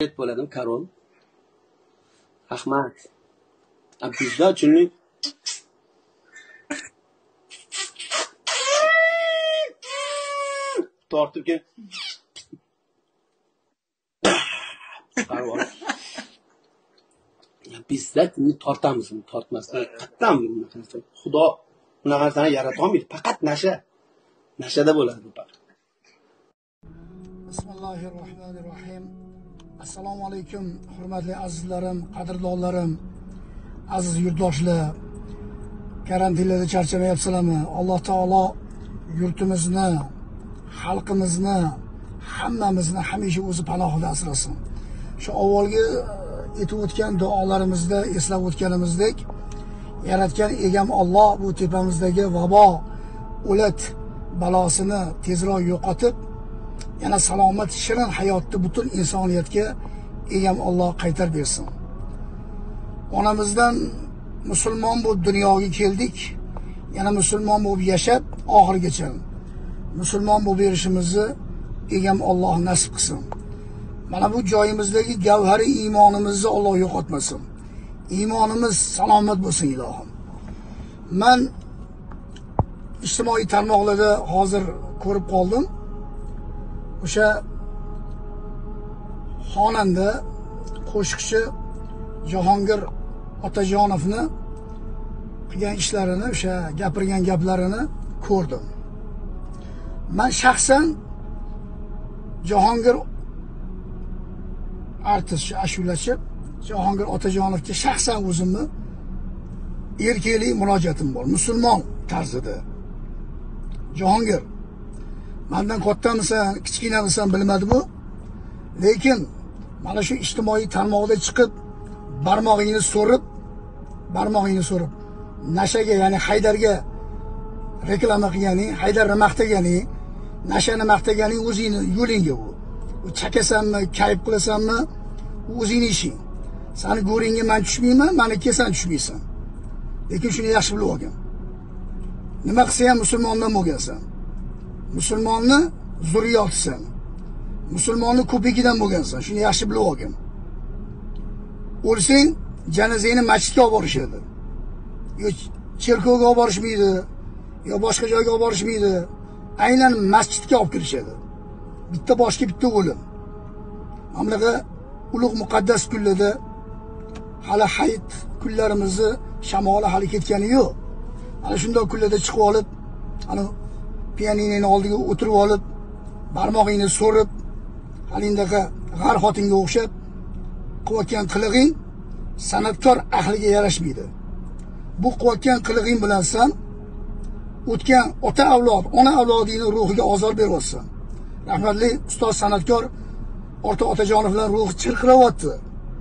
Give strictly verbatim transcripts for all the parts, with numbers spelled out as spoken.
bo'ladim Karon. Rahmat. Bizda uchunlik tortib ke. Bizda tilni tortamiz, tortmasdan qattan Xudo unaqa narsani yarata olmaydi. Faqat nasha. Nashada bo'ladi bu faqat. Bismillahirrohmanirrohim. Assalomu alaykum, hurmatli azizlarim, qadrdonlarim, aziz yurtdoshlar. Karantinlarda charchamayapsizlarmi? Alloh taolo yurtimizni, xalqimizni, hammamizni hamisha o'zi panohida asrasin. Shu avvalgi etib o'tgan duolarimizda eslab o'tganimizdek, yaratgan egam Alloh bu tepamizdagi vabo, o'lat balosini tezroq yo'qotib, yana salomat shirin hayotni butun insoniyatga egam Alloh qaytarib bersin. Onamizdan musulmon bo'lib dunyoga keldik, yana musulmon bo'lib yashab oxirigacha musulmon bo'lib berishimizni egam Alloh nasib qilsin. Mana bu joyimizdagi gavhari iymonimizni Alloh yo'qotmasin. Iymonimiz salomat bo'lsin ilohim. Men ijtimoiy tarmoqlarda hozir ko'rib qoldim. O'sha xonanda, qo'shiqchi Jahongir Otajonovni qilgan ishlarini, o'sha gapirgan gaplarini ko'rdim. Men shaxsan Jahongir artist, ashulachi Jahongir Otajonovga shaxsan o'zimni erkakli murojaatim bor, musulmon tarzida. Jahongir, mendan kattamisan, kichkinamisan bilmadim bu. Lekin mana shu ijtimoiy tarmoqda chiqib, barmog'ingni so'rib, barmog'ingni so'rib, nashaga, ya'ni Haydarga reklama qilganing, Haydarni maqtaganing, nashani maqtaganing o'zingni yo'lingga bu. U chakasanmi, kayf qilasanmi, o'zingni ishing. Seni go'ringga men tushmayman, meniki sen tushmaysan. Lekin shuni yaxshi bilib olgin. Nima qilsa ham musulmondan bo'lgansan. Musulmonni zurriyotisan. Musulmonni ko'pligidan bo'lgansan. Shuni yaxshi bilib olgin. O'lsang, janozangni masjidga olib borishadi. Yo cherkovga olib borishmaydi, yo boshqa joyga olib borishmaydi. Aynan masjidga olib kirishadi. Bitta boshga bitta o'lim. Mamlaqa ulug' muqaddas kunlarda hali hayit kunlarimizni shamoli hali ketgani yo'q. Ana shunday kunlarda chiqib olib, ana pianinoning oldiga o'tirib olib, barmog'ingni so'rib, halindaqa g'ar xotinga o'xshab qilayotgan qilig'ing san'atkor ahliga yarashmaydi. Bu qilayotgan qilig'ing bilan sen o'tgan ota avlod, ona avlodining ruhiga ozor beryapsan. Rahmatli ustoz san'atkor Orta Otajonovlar ruhi chirqiryapti.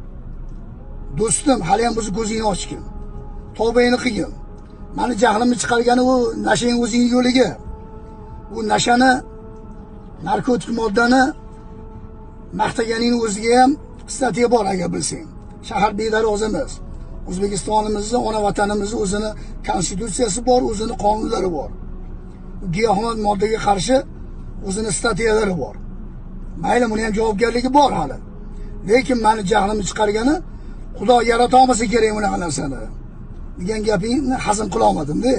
Do'stim, hali ham bizni ko'zingni ochgin. Tavbangni qilgin. Meni jahlimni chiqargani u nashang o'zing yo'liga. U nashani, narkotik moddani maqtaganing o'ziga ham statiya bor agar bilsang. Shahar bedaroz emas. O'zbekistonimizni, ona vatanimizni o'zini konstitutsiyasi bor, o'zini qonunlari bor. Giyohvand moddaga qarshi o'zini statiyalari bor. Mayli, buni ham javobgarligi bor hali. Lekin meni jahlimni chiqargani Xudo yarata olmasa kerak bunaqa narsani degan gapingni hazm qila olmadim-da.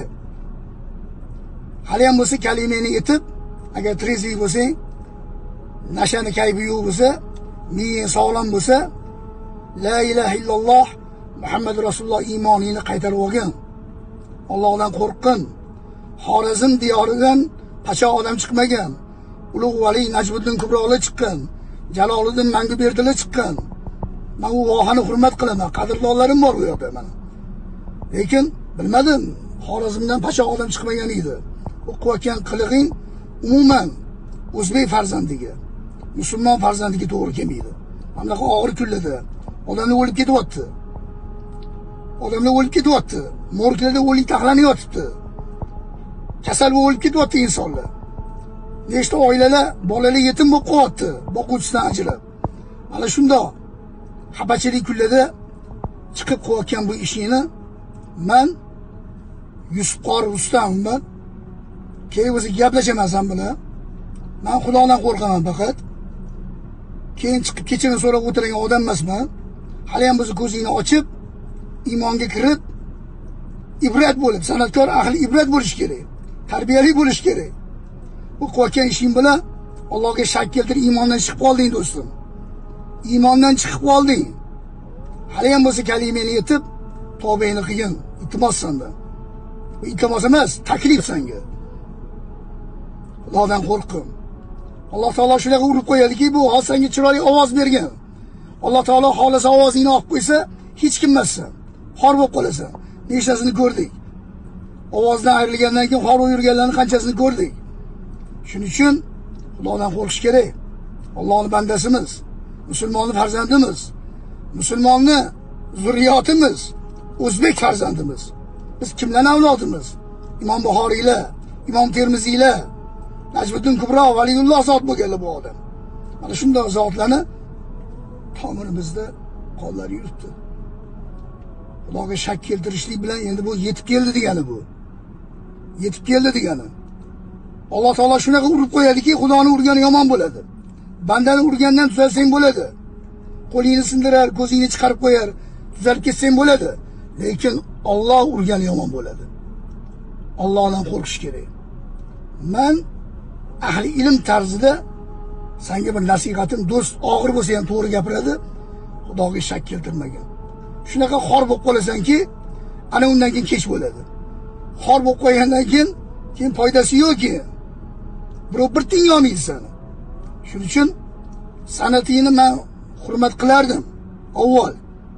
Hali ham bo'lsa kalimani etib, agar trezlik bo'lsang, nashani kaybi yo'q bo'lsa, miying sog'lom bo'lsa, la ilaha illalloh Muhammad Rasululloh iymonini qaytarib olgin. Allohdan qo'rqin. Xorazm diyoridan pacha odam chiqmagan. Ulug' vali Najmiddin Kubrolar chiqqan. Jaloliddin Manguberdilar chiqqan. Men u vohani hurmat qilaman. Qadrdonlarim bor bu yerda mana. Lekin bilmadim, Xorazmdan pacha odam chiqmagan edi. Bu qilayotgan qilig'ing umuman o'zbek farzandiga, musulmon farzandiga to'g'ri kelmaydi. Mana bu og'ir kunlarda odamlar o'lib ketyapti. Odamlar o'lib ketyapti. Morglarda o'lik taxlanib yotibdi. Kasal bo'lib ketyapti insonlar. Nechta oilalar bolalar yetim bo'lib qolyapti, boquvchisidan ajrab. Mana shunday xabachilik kunlarda chiqib qo'ygan bu ishini men Yusufqor Rustamman keyin o'zi gaplashaman sen bilan. Men Xudodan qo'rqaman faqat. keyin chiqib kechirim so'rab o'tirgan odam emasman. Hali ham bizni ko'zingni ochib, iymonga kirib, ibrat bo'lib, san'atkor ahli ibrat bo'lish kerak. Tarbiyali bo'lish kerak. Bu qolgan ishing bilan Allohga shak keltirib iymondan chiqib qolding do'stim. Iymondan chiqib qolding. Hali ham bo'lsa kalimani yetib, tavbangni qilgin. Iltimos sendan. Bu iltimos emas, taklif senga. Xudodan qo'rqim. Alloh taolo shularga urib qo'yadiki, bu hozir senga chiroyli ovoz bergan. Alloh taolo xohlasa ovozingni olib qo'ysa, hech kim emassan. Xor bo'lib qolasan. Nechtasini ko'rdik. Ovozdan ayrilgandan keyin xor bo'lib yurganlarning qanchasini ko'rdik. Shuning uchun Xudodan qo'rqish kerak. Allohning bandasimiz, musulmonning farzandimiz, musulmonni zurriyotimiz, o'zbek farzandimiz. Biz kimlarning avlodimiz? Imom Buxoriylar, Imom Termiziylar, Najmiddin Kubro, Valiyulloh zot bo'lganlar bu odam. Mana shunday zotlarni tomirimizda qonlar yuribdi. Xudoga shak keltirishlik bilan endi bu yetib keldi degani bu. Yetib keldi degani. Alloh taolo shunaqa urib qo'yadiki, Xudoni urgani yomon bo'ladi. Bandani urgandan tuzalsang bo'ladi. Qo'lingni sindirar, ko'zingni chiqarib qo'yar, tuzalib ketsang bo'ladi. Lekin Alloh urgani yomon bo'ladi. Allohdan qo'rqish kerak. Men ahli ilm tarzida senga bir nasihatim, do'st og'ir bo'lsa ham to'g'ri gapiradi. Xudoga shak keltirmagin. Shunaqa xor bo'lib qolasanki, ana undan keyin kech bo'ladi. Xor bo'lib qo'ygandan keyin keyin foydasi yo'qki. Birov bir tiyin olmaydi seni. Shuning uchun san'atingni men hurmat qilardim avval.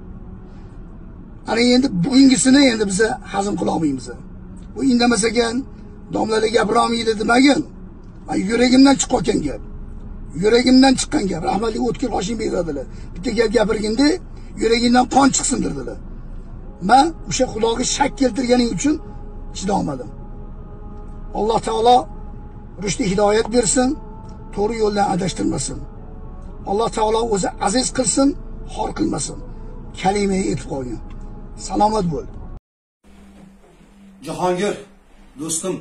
Ana endi bugungisini endi biz hazm qila olmaymiz. Bu indamas ekan, domlalar gapira olmaydi demagin. Men yuragimdan chiqqan gap. Yuragimdan chiqqan gap. Rahmatli O'tkir Hoshimov dedilar. Bitta gap gapirganda yuragingdan qon chiqsin dedilar. Men o'sha Xudoga shak keltirganing uchun chidolmadim. Alloh taolo rushdi hidoyat bersin, to'g'ri yo'ldan adashtirmasin. Alloh taolo o'zi aziz qilsin, xor qilmasin. Kalimaga yetib qolgin. Salomat bo'l. Jahongir, do'stim,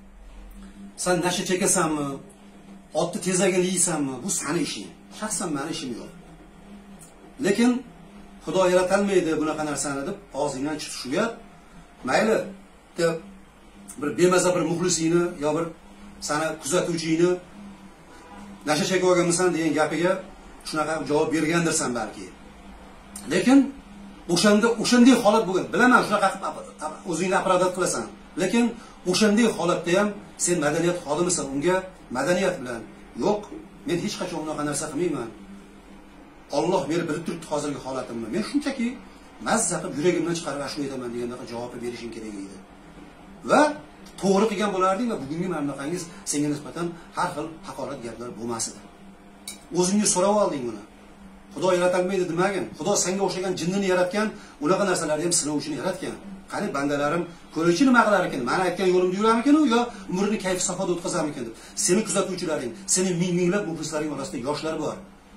sen nasha chekasanmi, otni tezagini yeysanmi, bu seni ishing. Shaxsan meni ishim yo'q. Lekin Xudo yaratolmaydi bunaqa narsani deb og'zingdan chiqdi shu gap. Mayli, deb bir bemaza bir muxlisingni yo bir sana kuzatuvchingni nasha chekib olganmisan degan gapiga shunaqa javob bergandirsan balki. Lekin o'shanda o'shanday holat bo'lgan. Bilaman, shunaqa o'zingni aprodat qilasan. Lekin o'shanday holatda ham sen madaniyat xodimisan. Unga madaniyat bilan, yo'q, men hech qachon unaqa narsa qilmayman. Alloh meni bilib turibdi hozirgi holatimni. Men shunchaki mazza qilib yuragimdan chiqarib ashula aytaman degandaqa javob berishing kerak edi. Va to'g'ri qilgan bo'larding va bugungi mamlaqangiz senga nisbatan har xil haqorat gaplar bo'lmas edi. O'zingga so'rab olding buni. Xudo yaratolmaydi demagin. Xudo senga o'xshagan jinnini yaratgan, unaqa narsalarni ham sinov uchun yaratgan. Qani bandalarim ko'ruvchi nima qilar ekan? Men aytgan yo'limda yurarmikan u yo umrini kayf safoda o'tkazarmikan deb. Seni kuzatuvchilaring, seni ming minglab muxlislaring orasida yoshlar bor.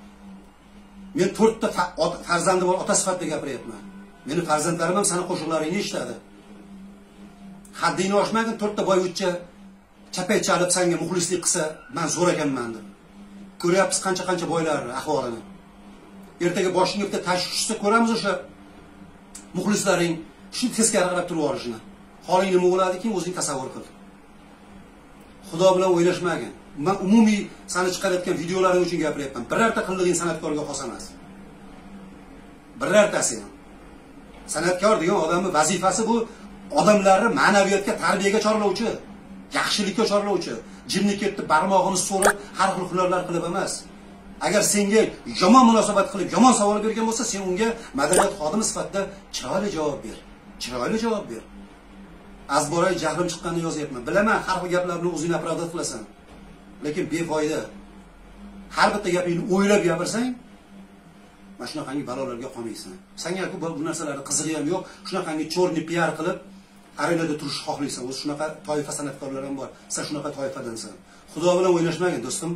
Men to'rtta farzandi bor ota sifatida gapiryapman. Meni farzandlarim ham seni qo'shiqlaringni eshitadi. Haddingni oshmagin, to'rtta boyvuchcha chapay chalib senga muxlislik qilsa, men zo'r ekanman deb. Ko'ryapsiz qancha-qancha boylar ahvolini. Ertaga boshingga bitta tashvish tushsa ko'ramiz o'sha muxlislaring shu teskari qarab turib yorishini. Holing nima bo'ladiki, o'zing tasavvur qil. Xudo bilan o'ylashmagin. Men umumiy seni chiqarayotgan videolaring uchun gapiryapman. Birorta qildig'ing san'atkorga xos emas. Birortasi ham. San'atkor degan odamning vazifasi bu odamlarni ma'naviyatga, tarbiyaga chorlovchi, yaxshilikka chorlovchi, jinni ketdi barmog'ini so'rib, har xil hunarlar qilib emas. Agar senga yomon munosabat qilib, yomon savol bergan bo'lsa, sen unga madaniyat xodimi sifatida chiroyli javob ber. Chiroyli javob ber. Azboray jahlim chiqqanini yozyapman. Bilaman, har xil gaplarni o'zingni aprodat qilasan. Lekin befoyda. Har bitta gapingni o'ylab gapirsang, mana shunaqangi balolarga qolmaysan. Senga bu narsalarga qizig'i ham yo'q. Shunaqangi cho'rni P R qilib, arenada turishni xohlaysan. O'zi shunaqa toifa san'atkorlar ham bor. Sen shunaqa toifadansan. Xudo bilan o'ynashmagin, do'stim.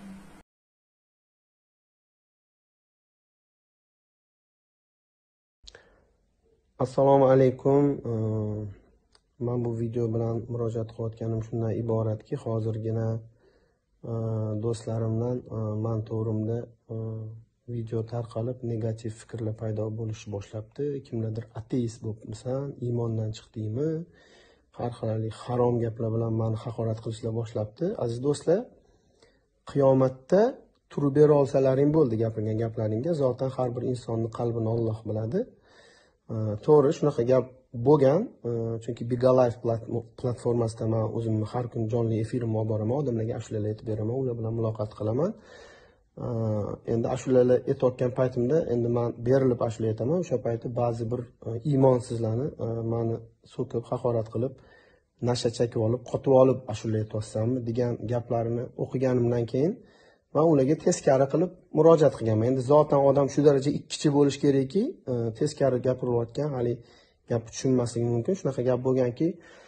Assalomu alaykum. Men bu video bilan murojaat qilayotganim shundan iboratki, hozirgina do'stlarimdan man to'g'rimda video tarqalib negativ fikrlar paydo bo'lishi boshlabdi. Kimlardir ateist bo'libmisan, iymondan chiqdingmi, har xil harom gaplar bilan meni haqorat qilishlar boshlabdi. Aziz do'stlar, qiyomatda turib bera olsalaring bo'ldi gapirgan gaplaringga. Zotan har bir insonning qalbini Alloh biladi. To'g'ri, shunaqa gap bo'lgan. Chunki Biga Life platformasida men o'zimni har kun jonli efirim olib boraman, odamlarga ashulalar aytib beraman, ular bilan muloqot qilaman. Endi ashulalar aytayotgan paytimda endi men berilib ashula aytaman. O'sha payti ba'zi bir iymonsizlarni meni so'kib, haqorat qilib, nasha chakib olib, qotib olib ashula aytayotsammi degan gaplarini o'qiganimdan keyin men ularga teskari qilib murojaat qilganman. Endi zotan odam shu daraja ikkichi bo'lish kerakki, teskari gapirayotgan, hali gap tushunmasligi mumkin. Shunaqa gap bo'lganki,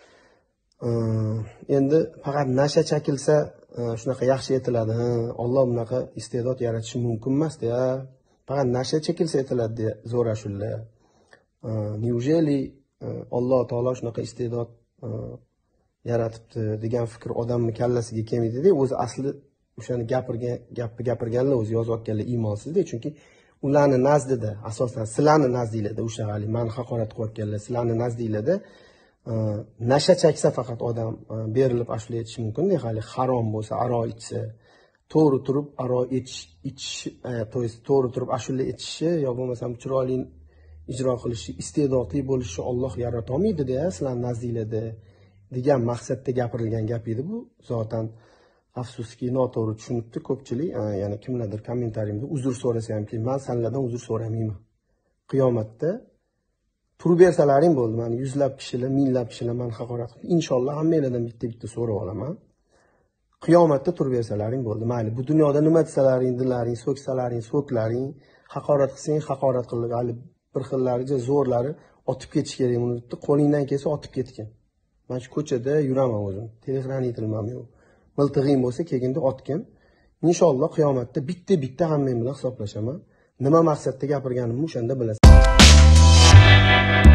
endi faqat nasha chakilsa shunaqa yaxshi aytiladi. Alloh bunaqa iste'dod yaratishi mumkin emas-da. Faqat nasha chekilsa aytiladi deya zo'r ashula. Neujeli Alloh taolo shunaqa iste'dod yaratibdi degan fikr odamning kallasiga kelmaydi-da. O'zi asli o'shani gapirgan, gapni gapirganlar o'zi yozayotganlar iymonsizda. Chunki ularni nazdida, asosan sizlarni nazdinglarda o'sha hali meni haqorat qilayotganlar, sizlarni nazdinglarda nasha chaksa faqat odam berilib ashula aytishi mumkin-da. Hali harom bo'lsa, aro ichsa, to'g'ri turib aro ichish, ichish, to'g'ri turib ashula aytishi yo bo'lmasam chiroyli ijro qilishi, iste'dodli bo'lishi Alloh yarata olmaydi-da, sizlarning nazdinglarda degan maqsadda gapirilgan gap edi bu. Zotan afsuski noto'g'ri tushunibdi ko'pchilik. Ya'ni kimlardir kommentariyimda uzr so'rasa hamki, men senlardan uzr so'ramayman. Qiyomatda turib bersalaring bo'ldi. Meni yuzlab kishilar, minglab kishilar meni haqorat qilib, inshaalloh hammanglardan bitta-bitta so'rab olaman. Qiyomatda turib bersalaring bo'ldi. Mayli, bu dunyoda nima desalaring, dilaring, so'ksalaring, so'klaring, haqorat qilsang, haqorat qilib, hali bir xillariga zo'rlari otib ketish kerak buni deb, qo'lingdan kelsa otib ketgin. Men shu ko'chada yuraman o'zim. Telegranitilmam yo'q. Miltig'ing bo'lsa kelganda otgin. Inshaalloh qiyomatda bitta-bitta hammang bilan hisoblashaman. Nima maqsadda gapirganimni o'shanda bilasan.